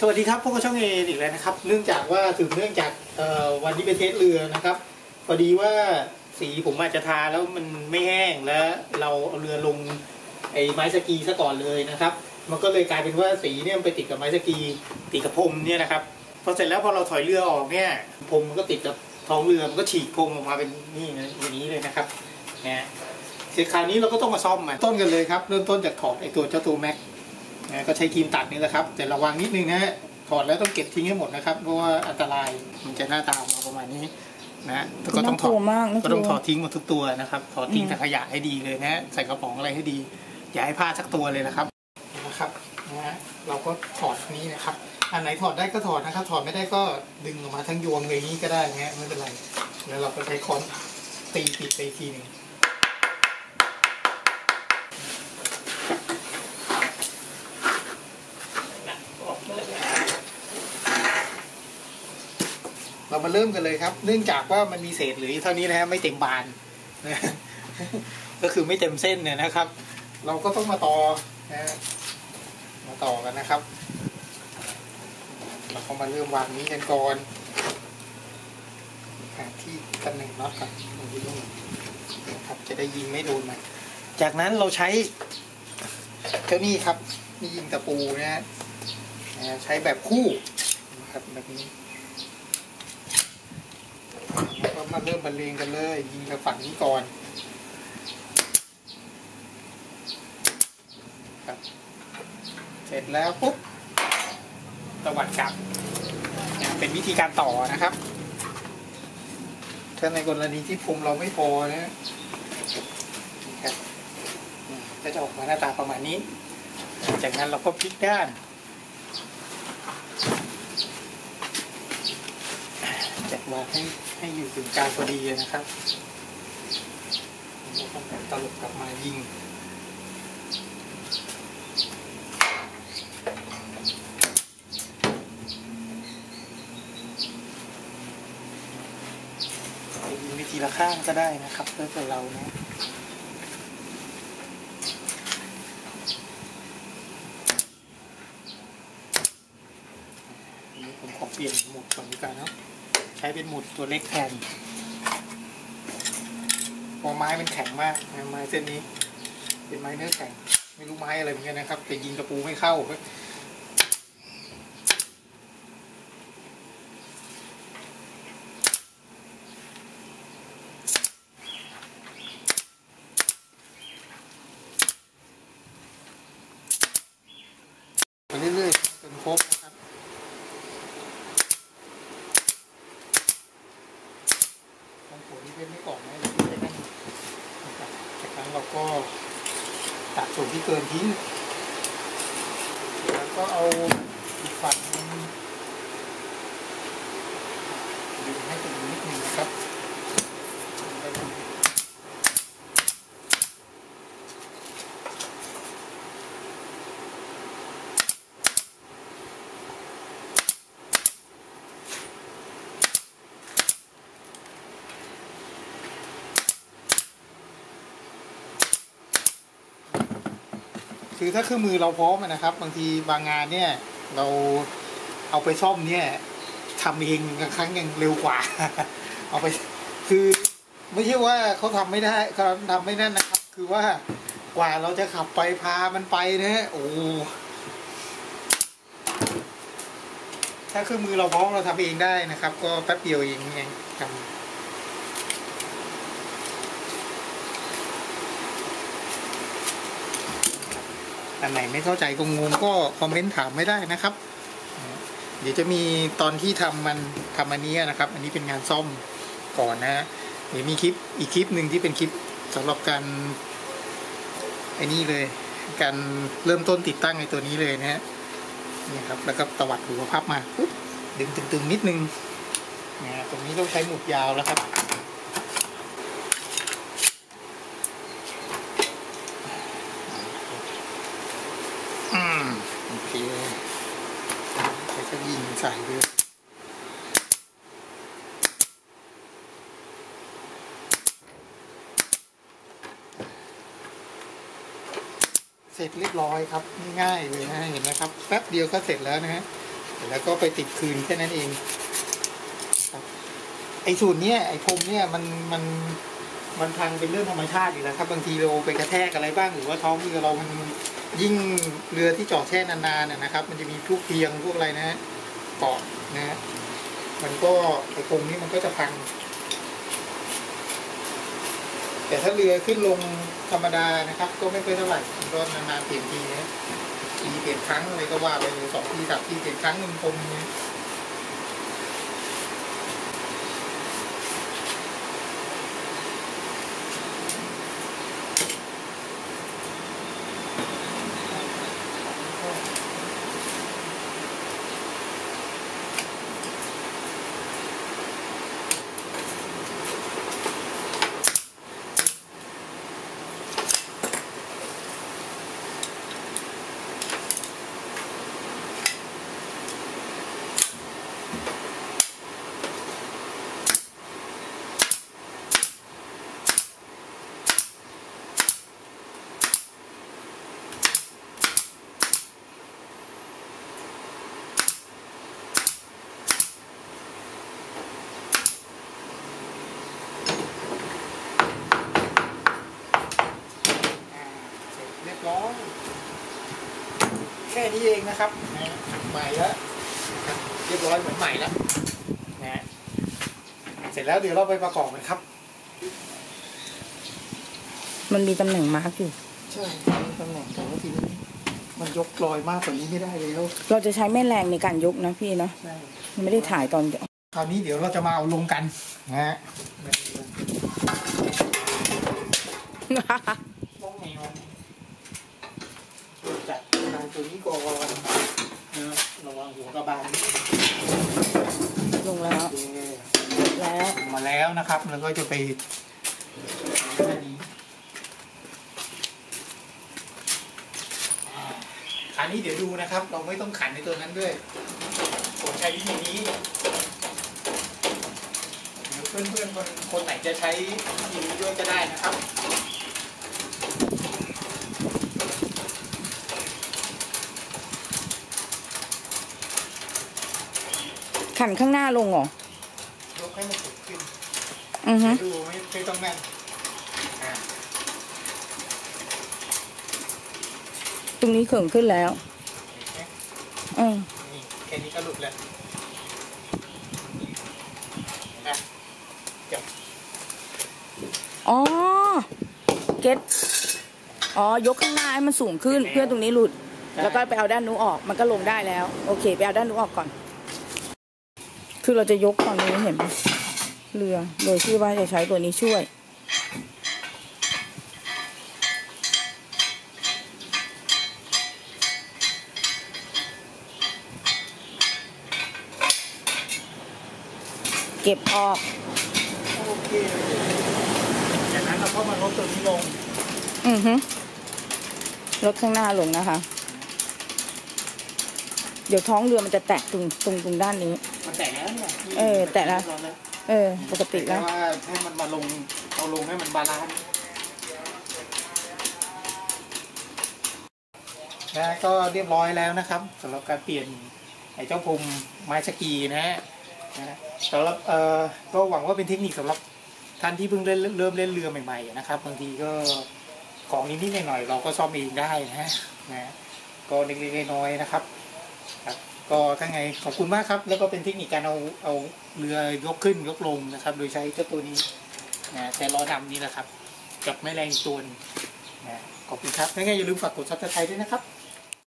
สวัสดีครับพวกเราช่องเออีกแล้วนะครับเนื่องจากว่าถึงเนื่องจากวันที่ไปเทสเรือนะครับพอดีว่าสีผมอาจจะทาแล้วมันไม่แห้งแล้วเราเอาเรือลงไอ้ไม้สกีซะก่อนเลยนะครับมันก็เลยกลายเป็นว่าสีเนี่ยมันไปติดกับไม้สกีติดกับพรมเนี่ยนะครับพอเสร็จแล้วพอเราถอยเรือออกเนี่ยพรมมันก็ติดกับท้องเรือมันก็ฉีกพรมออกมาเป็นนี่นะอย่างนี้เลยนะครับนะเสร็จคราวนี้เราก็ต้องมาซ่อมมันต้นกันเลยครับเริ่มต้นจากถอดไอ้ตัวเจ้าตัวแม็กก็ใช้ครีมตัดนี่แหละครับแต่ระวังนิดนึงนะถอดแล้วต้องเก็บทิ้งให้หมดนะครับเพราะว่าอันตรายมันจะหน้าตาออกมาประมาณนี้นะก็ต้องถอดทิ้งหมดทุกตัวนะครับถอดทิ้งถังขยะให้ดีเลยนะใส่กระป๋องอะไรให้ดีอย่าให้พลาดสักตัวเลยนะครับนะเราก็ถอดนี้นะครับอันไหนถอดได้ก็ถอดนะครับถอดไม่ได้ก็ดึงออกมาทั้งยวงเลยนี้ก็ได้นะไม่เป็นไรแล้วเราก็ใช้ค้อนตีปิดไปทีหนึ่งเรามาเริ่มกันเลยครับเนื่องจากว่ามันมีเศษเหลือเท่านี้นะฮะไม่เต็มบานนะก็คือไม่เต็มเส้นเนี่ยนะครับเราก็ต้องมาต่อนะมาต่อกันนะครับเราก็มาเริ่มวางนี้กันก่อนหาที่ตำแหน่งน็อตครับนะครับจะได้ยิงไม่โดนมันจากนั้นเราใช้เจ้านี่ครับนี่ยิงตะปูนะฮะใช้แบบคู่นะครับแบบนี้แล้วก็มาเริ่มบรรเลงกันเลยยิงกับฝั่งนี้ก่อนครับเสร็จแล้วปุ๊บตวัดกลับเป็นวิธีการต่อนะครับถ้าในกรณีที่พรมเราไม่พอนะครับก็จะออกมาหน้าตาประมาณนี้จากนั้นเราก็พลิกด้านจัดวางให้อยู่ถึงกลางพอดีนะครับแล้วก็ตลบกลับมายิงวิธีละข้างก็ได้นะครับเพื่อตัวเรานะนี่ผมขอเปลี่ยนหมุดก่อนดีกว่าเนาะใช้เป็นหมุดตัวเล็กแทนเพราะไม้มันแข็งมากไม้เส้นนี้เป็นไม้เนื้อแข็งไม่รู้ไม้อะไรเหมือนกันนะครับแต่ยิงกระปูไม่เข้าเรื่อยๆจนครบนะครับของผมนี่เป็นไม่ก่อนนะเลยนั่นนะครับจากนั้นเราก็ตัดส่วนที่เกินทิ้งแล้วก็เอาอีกฝั่งนึงดึงให้ตรงนี้นิดนึงนะครับคือถ้าเครื่องมือเราพร้อมนะครับบางทีบางงานเนี่ยเราเอาไปซ่อมเนี่ยทำเองครั้งยังเร็วกว่าเอาไปคือไม่ใช่ว่าเขาทำไม่ได้เขาทำไม่นั่นนะครับคือว่ากว่าเราจะขับไปพามันไปนะโอ้ถ้าเครื่องมือเราพร้อมเราทำเองได้นะครับก็แป๊บเดียวเองทำอันไหนไม่เข้าใจก็งงก็คอมเมนต์ถามไม่ได้นะครับเดี๋ยวจะมีตอนที่ทำอันนี้นะครับอันนี้เป็นงานซ่อมก่อนนะเดี๋ยวมีคลิปอีกคลิปหนึ่งที่เป็นคลิปสำหรับการไอ้นี่เลยการเริ่มต้นติดตั้งไอ้ตัวนี้เลยนะฮะนี่ครับแล้วก็ตวัดหัวพับมาปุ๊บดึงตึงๆนิดนึงนะตรงนี้ต้องใช้หมุดยาวแล้วครับโอเคแล้วก็ยิงใส่ด้วยเสร็จเรียบร้อยครับง่ายๆเลยนะเห็นไหมครับแป๊บเดียวก็เสร็จแล้วนะฮะแล้วก็ไปติดคืนแค่นั้นเองครับไอ้ส่วนเนี้ยไอ้พรมเนี่ยมันพังเป็นเรื่องธรรมชาติอยู่แล้วครับบางทีเราไปกระแทกอะไรบ้างหรือว่าท้องเรือเรามันยิ่งเรือที่จอดแช่นานๆนะครับมันจะมีพวกเพียงพวกอะไรนะเกาะนะฮะมันก็ไอ้พรมนี้มันก็จะพังแต่ถ้าเรือขึ้นลงธรรมดานะครับก็ไม่ค่อยเท่าไหร่ก็นานๆเปลี่ยนทีนะทีเปลี่ยนครั้งอะไรก็ว่าไปเลย2 ที 3 ทีเปลี่ยนครั้งหนึ่งพรมนี้ร้อยแค่นี้เองนะครับใหม่แล้วเรียบร้อยเหมือนใหม่แล้วนะเสร็จแล้วเดี๋ยวเราไปประกอบกันครับมันมีตำแหน่งมาร์กอยู่ใช่มีตำแหน่งแต่ว่าทีนี้มันยกลอยมากกว่านี้ไม่ได้แล้วเราจะใช้แม่แรงในการยกนะพี่เนาะใช่มันไม่ได้ถ่ายตอนคราวนี้เดี๋ยวเราจะมาเอาลงกันนะฮะต้องแนวจัดการตัวนี้ก่อนนะระวังหัวกระบาลลงแล้วมาแล้วนะครับแล้วก็จะไปอันนี้เดี๋ยวดูนะครับเราไม่ต้องขันในตัวนั้นด้วยผมใช้วิธีนี้เดี๋ยวเพื่อนๆคนไหนจะใช้วิธีนี้ด้วยก็ได้นะครับขันข้างหน้าลงเหรอยกให้มันสุดขึ้นดูไม่ต้องแน่นตรงนี้เขิงขึ้นแล้วนี่แค่นี้ก็หลุดแล้วนะจบอ๋อเก็ตอ๋อยกข้างหน้าให้มันสูงขึ้นเพื่อตรงนี้หลุดแล้วก็ไปเอาด้านนู้นออกมันก็ลงได้แล้วโอเคไปเอาด้านนู้นออกก่อนคือเราจะยกตอนนี้เห็นไหมเรือโดยที่ว่าจะใช้ตัวนี้ช่วยเก็บออกโอเคจากนั้นเราก็มาลดตัวนี้ลงลดข้างหน้าลงนะคะเดี๋ยวท้องเรือมันจะแตะตรงด้านนี้มันแตะแล้วเนี่ยแตะแล้วปกติแล้วว่าให้มันมาลงเอาลงให้มันบาลานซ์นะก็เรียบร้อยแล้วนะครับสำหรับการเปลี่ยนไอ้เจ้าพรมไม้สกีนะสำหรับก็หวังว่าเป็นเทคนิคสำหรับท่านที่เพิ่งเริ่มเล่นเรือใหม่ๆนะครับบางทีก็ของนิดๆหน่อยๆเราก็ซ่อมเองได้นะก็เล็กๆน้อยๆนะครับก็ถ้าไงขอบคุณมากครับแล้วก็เป็นเทคนิคการเอาเรือยกขึ้นยกลงนะครับโดยใช้เจ้าตัวนี้แต่ล้อดำนี่แหละครับกับแม่แรงตัวนึงขอบคุณครับถ้าไงอย่าลืมฝากกดซับสไครบ์ด้วยนะครับ